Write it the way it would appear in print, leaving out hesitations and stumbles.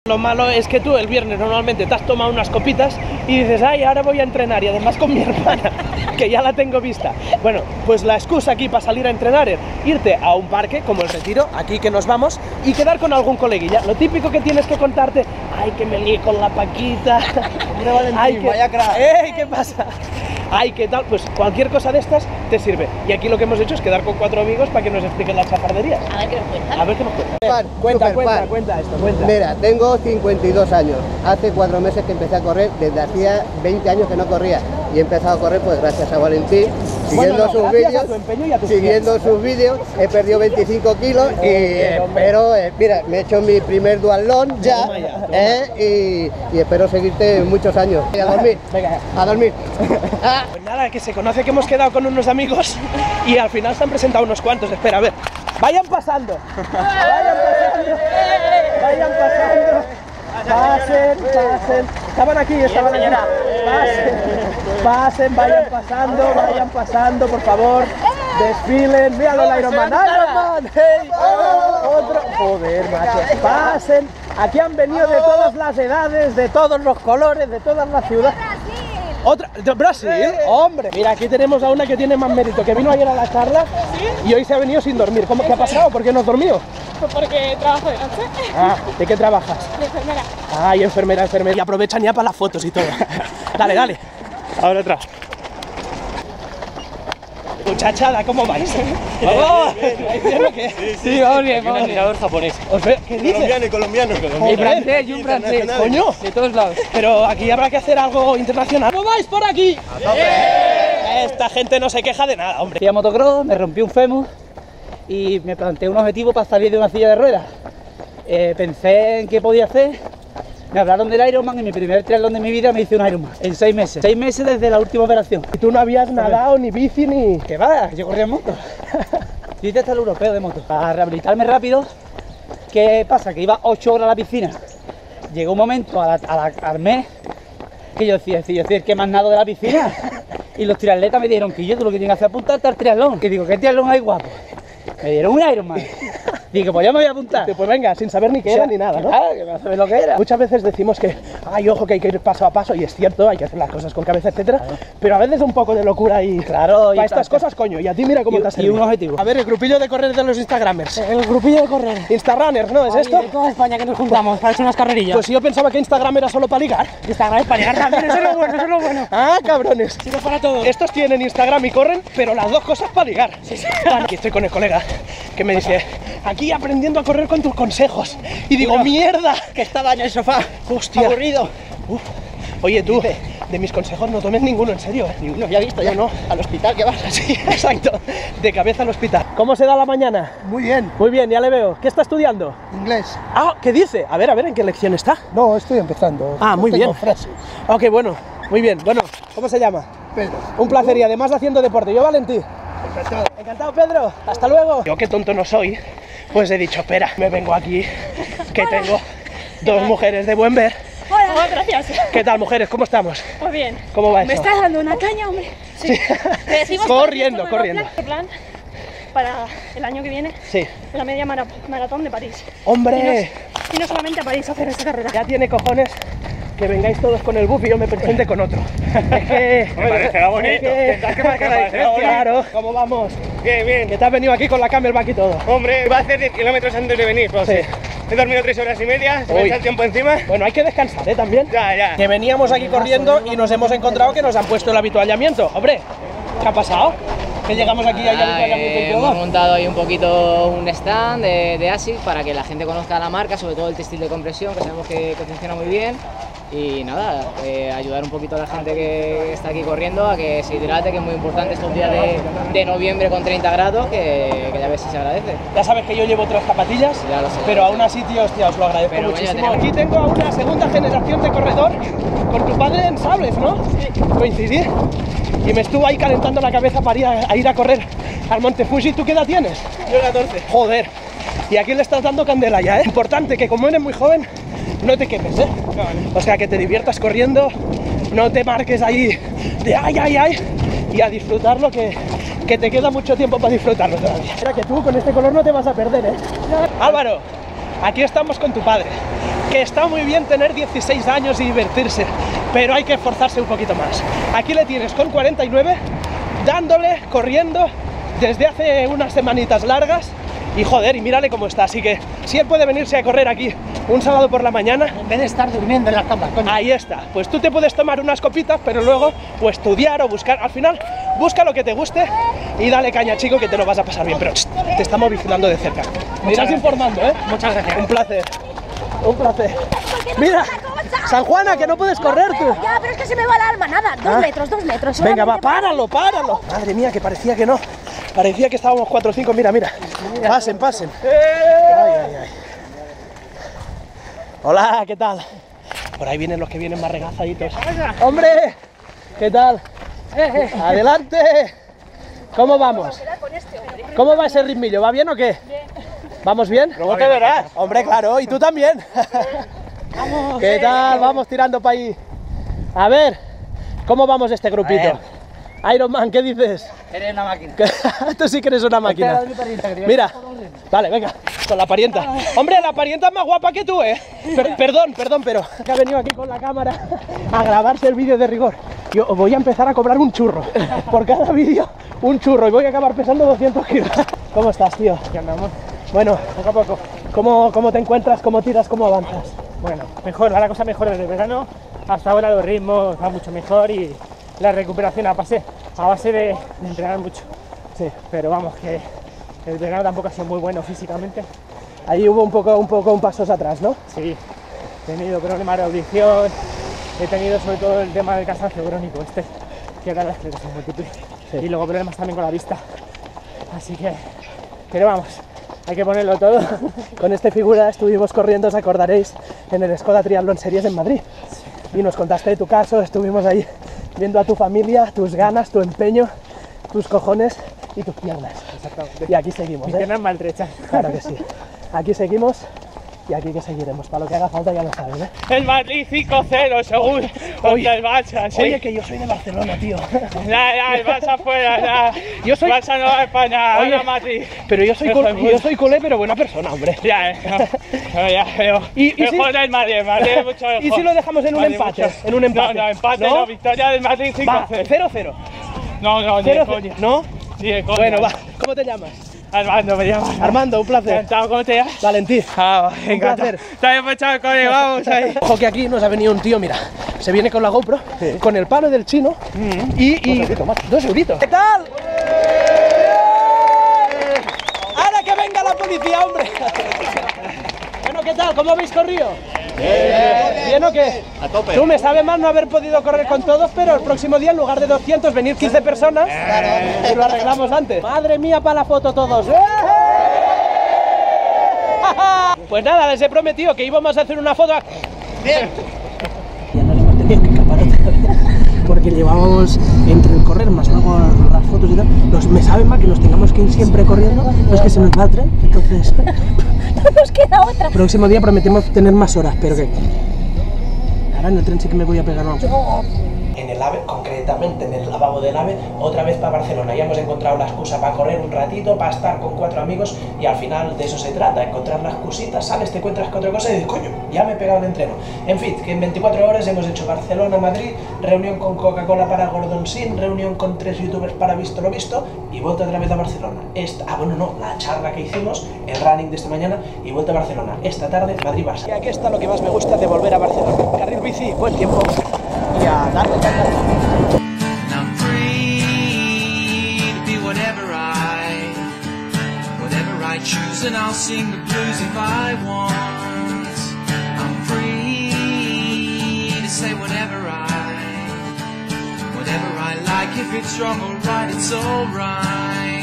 Lo malo es que tú el viernes normalmente te has tomado unas copitas y dices, ay, ahora voy a entrenar, y además con mi hermana, que ya la tengo vista. Bueno, pues la excusa aquí para salir a entrenar es irte a un parque como el Retiro, aquí que nos vamos, y quedar con algún coleguilla. Lo típico que tienes que contarte, ay, que me lié con la Paquita, ay, que... vaya crack. ¡Ey! ¿Qué pasa? Ay, ¿qué tal? Pues cualquier cosa de estas te sirve. Y aquí lo que hemos hecho es quedar con 4 amigos para que nos expliquen las chafarderías. A ver qué nos cuentan. A ver qué nos cuentan. Cuenta esto. Mira, tengo 52 años. Hace 4 meses que empecé a correr, desde hacía 20 años que no corría. Y he empezado a correr pues gracias a Valentín, siguiendo sus vídeos, he perdido 25 kilos pero mira, me he hecho mi primer duatlón ya, y espero seguirte muchos años. Y a dormir, Venga, a dormir. Pues nada, que se conoce que hemos quedado con unos amigos y al final se han presentado unos cuantos. Espera, a ver. Vayan pasando. Pasen. Estaban aquí. Vayan pasando, por favor. Desfilen. Míralo, el Ironman. ¡Hey! Otro. Joder, macho. Pasen. Aquí han venido de todas las edades, de todos los colores, de todas las ciudades. ¿Otra? ¿De Brasil? Hombre, mira, aquí tenemos a una que tiene más mérito, que vino ayer a la charla y hoy se ha venido sin dormir. ¿Qué ha pasado? ¿Por qué no has dormido? Pues porque trabajo de noche. Ah, ¿de qué trabajas? De enfermera. Ah, y enfermera. Y aprovechan ya para las fotos y todo. Dale. Ahora otra. Muchachada, ¿cómo vais? ¡Vamos! ¿Bien o qué? Sí, vamos bien. Un admirador japonés. ¿Qué dices? Colombiano. Y francés y un francés. Coño, De todos lados. pero aquí habrá que hacer algo internacional. ¿Cómo vais por aquí? Esta gente no se queja de nada, hombre. Fui a motocross, me rompí un fémur y me planteé un objetivo para salir de una silla de ruedas. Pensé en qué podía hacer. Me hablaron del Ironman y mi primer triatlón de mi vida me hice un Ironman en 6 meses. 6 meses desde la última operación. Y tú no habías nadado, ni bici, ni... ¿Qué va? Yo corría en moto. Yo hice hasta el europeo de moto. Para rehabilitarme rápido, ¿qué pasa? Que iba 8 horas a la piscina. Llegó un momento al mes que yo decía, ¿qué más nado de la piscina? Y los triatletas me dijeron que yo tú lo que tienes que hacer es apuntarte al triatlón. Y digo, ¿qué triatlón hay guapo? Me dieron un Ironman. Digo, pues ya me voy a apuntar. Pues venga, sin saber ni qué era ni nada, ¿no? Claro, que no sabes lo que era. Muchas veces decimos que, ay, ojo, que hay que ir paso a paso, y es cierto, hay que hacer las cosas con cabeza, etcétera, pero a veces un poco de locura y... Claro, para estas cosas, coño, y a ti mira cómo te has y un objetivo. A ver, el grupillo de correr de los Instagramers. El grupillo de correr. Instarunners, ¿no? ¿Es esto? De toda España que nos juntamos para hacer unas carrerillas. Pues yo pensaba que Instagram era solo para ligar. Instagram es para llegar también, eso es lo bueno, Ah, cabrones. Sirve para todo. Estos tienen Instagram y corren, pero las dos cosas para ligar. Aquí estoy con el colega que me dice, aquí aprendiendo a correr con tus consejos. Y digo, mierda, Que estaba en el sofá, hostia. aburrido. Oye, tú, de mis consejos no tomes ninguno, en serio. Ninguno, ya he visto, ya no. Al hospital que vas. Sí, exacto. De cabeza al hospital. ¿Cómo se da la mañana? Muy bien. Muy bien, ya le veo. ¿Qué está estudiando? Inglés. Ah, ¿qué dice? A ver, ¿en qué lección está? No, estoy empezando. Ah, muy Tengo bien. frases. Ok, bueno, muy bien. Bueno, ¿cómo se llama? Pedro. Un placer, y además haciendo deporte. Yo, Valentí. Encantado. Encantado, Pedro. Hasta luego. Yo, que tonto no soy, pues he dicho, espera, me vengo aquí, que tengo 2 mujeres de buen ver. Hola, gracias. ¿Qué tal, mujeres? ¿Cómo estamos? Muy bien. ¿Cómo va eso? Me estás dando una caña, hombre. Sí. Te decimos Corriendo. plan para el año que viene, Sí. la media maratón de París. ¡Hombre! Y no solamente a París a hacer esta carrera. Ya tiene cojones que vengáis todos con el buff y yo me presente con otro. Es que... Me parecerá bonito. Tendrás que marcar la diferencia. Claro. ¿Cómo vamos? Bien. Que te has venido aquí con la Camelback y todo. Hombre, iba a hacer 10 kilómetros antes de venir, pero Sí. he dormido 3 horas y media, se me Uy. echa el tiempo encima. Bueno, hay que descansar, ¿eh? También. Ya. Que veníamos aquí corriendo y nos hemos encontrado que nos han puesto el habituallamiento. Hombre, ¿qué ha pasado? Que llegamos aquí y hay habituallamiento y Hemos todo. montado ahí un poquito un stand de ASICS para que la gente conozca la marca, sobre todo el textil de compresión, que sabemos que funciona muy bien. Y nada, ayudar un poquito a la gente que está aquí corriendo a que se hidrate, que es muy importante estos días de noviembre con 30 grados, que ya ves si se agradece. Ya sabes que yo llevo 3 zapatillas, Ya lo sé. pero aún así, tío, hostia, os lo agradezco Pero bueno, muchísimo. tenemos- Aquí tengo a una segunda generación de corredor con tu padre en sables, ¿no? Sí. Coincidí. Y me estuvo ahí calentando la cabeza para ir a correr al Monte Fuji. ¿Tú qué edad tienes? Yo 14. Joder. Y aquí le estás dando candela ya, ¿eh? Importante que como eres muy joven, no te quemes, ¿eh? O sea, que te diviertas corriendo, no te marques ahí de ay, y a disfrutarlo, que te queda mucho tiempo para disfrutarlo todavía. Mira que tú con este color no te vas a perder, ¿eh? Álvaro, aquí estamos con tu padre. que está muy bien tener 16 años y divertirse, pero hay que esforzarse un poquito más. Aquí le tienes con 49, dándole, corriendo desde hace unas semanitas largas. Y joder, y mírale cómo está, así que si él puede venirse a correr aquí un sábado por la mañana, En vez de estar durmiendo en la cama, coño. ahí está, pues tú te puedes tomar unas copitas, pero luego o estudiar o buscar, al final busca lo que te guste y dale caña, chico, que te lo vas a pasar bien, pero te estamos vigilando de cerca. Me irás informando, ¿eh? Muchas gracias. Un placer, un placer. Mira, San Juana, que no puedes correr tú. Ya, pero es que se me va el alma, nada, 2 metros. Venga, va, solamente páralo, páralo. Madre mía, que parecía que no. Parecía que estábamos 4 o 5, mira, mira. Pasen, pasen. Ay, ay, ay. Hola, ¿qué tal? Por ahí vienen los que vienen más regazaditos. ¡Hombre! ¿Qué tal? ¡Adelante! ¿Cómo vamos? ¿Cómo va ese ritmillo? ¿Va bien o qué? ¿Vamos bien? Luego te verás. Hombre, claro, y tú también. ¿Qué tal? Vamos tirando para ahí. A ver, ¿cómo vamos este grupito? Iron Man, ¿qué dices? Eres una máquina. Tú sí que eres una máquina. Mira, vale, venga, con la parienta. Hombre, la parienta es más guapa que tú, ¿eh? Perdón, pero que ha venido aquí con la cámara a grabarse el vídeo de rigor. Yo voy a empezar a cobrar un churro. Por cada vídeo, un churro. Y voy a acabar pesando 200 kilos. ¿Cómo estás, tío? ¿Qué andamos? Bueno, Poco a poco. ¿cómo te encuentras? ¿Cómo tiras? ¿Cómo avanzas? Bueno, mejor, va la cosa mejor desde el verano. Hasta ahora los ritmos van mucho mejor y la recuperación a base de entrenar mucho. Sí. Pero vamos, que el verano tampoco ha sido muy bueno físicamente. Ahí hubo un pasos atrás, ¿no? Sí, he tenido problemas de audición, he tenido sobre todo el tema del cansancio crónico que era la esclerosis múltiple. Sí. Y luego problemas también con la vista. Así que, pero vamos, hay que ponerlo todo. Con este figura estuvimos corriendo, os acordaréis, en el Skoda Triathlon Series en Madrid. Y nos contaste tu caso, estuvimos ahí viendo a tu familia, tus ganas, tu empeño, tus cojones y tus piernas. Exactamente. Y aquí seguimos, Mis piernas maltrechas. Claro que sí. Aquí seguimos y aquí que seguiremos. Para lo que haga falta ya lo sabes, ¿eh? El Madrid 5-0 según contra el Barça, sí. Oye, que yo soy de Barcelona, tío. Ya, el Barça fuera, ya. Yo soy... Barça no va a España, Oye, ahora Madrid. Pero yo soy culé, pero buena persona, hombre. Ya, ya, pero Y mejor si- el Madrid es mucho mejor. ¿Y si lo dejamos en un Madrid empate? mucho. En un empate. No, empate, ¿No? no, victoria del Madrid Va, 5-0. 0-0. No, ni de coña. ¿No? Ni de coña. Bueno, va. ¿Cómo te llamas? Armando me llama. Armando, un placer. Encantado, ¿cómo te llamas? Valentín. Un placer. También pues chao, coño, vamos ahí. Ojo que aquí nos ha venido un tío, mira, se viene con la GoPro, con el palo del chino y 2 euritos. ¿Qué tal? ¡Ahora que venga la policía, hombre! Bueno, ¿qué tal? ¿Cómo habéis corrido? ¿Bien o qué? A tope. Tú me sabe mal no haber podido correr con todos, pero el próximo día en lugar de 200 venir 15 personas y lo arreglamos antes. Madre mía, para la foto todos. Pues nada, les he prometido que íbamos a hacer una foto. Bien. Ya nos hemos tenido que escapar otra vez, porque llevábamos entre el correr más luego las fotos y tal. Me sabe mal que nos tengamos que ir siempre corriendo, no es que se nos va el tren, entonces. No nos queda otra. Próximo día prometemos tener más horas, pero que. Ahora en el tren sí que me voy a pegar una. En el AVE, concretamente en el lavabo del AVE, otra vez para Barcelona. Ya hemos encontrado la excusa para correr un ratito, para estar con 4 amigos y al final de eso se trata, encontrar las excusitas, sales, te encuentras con otra cosa y dices, coño, ya me he pegado el entreno. En fin, que en 24 horas hemos hecho Barcelona-Madrid, reunión con Coca-Cola para Gordon Sin, reunión con 3 youtubers para Visto lo Visto y vuelta otra vez a Barcelona. La charla que hicimos, el running de esta mañana y vuelta a Barcelona. Esta tarde, Madrid-Barça. Y aquí está lo que más me gusta de volver a Barcelona. Carril bici, buen tiempo y a darle. I'm free to be whatever I choose, and I'll sing the blues if I want. I'm free to say whatever I like. If it's wrong or right, it's alright.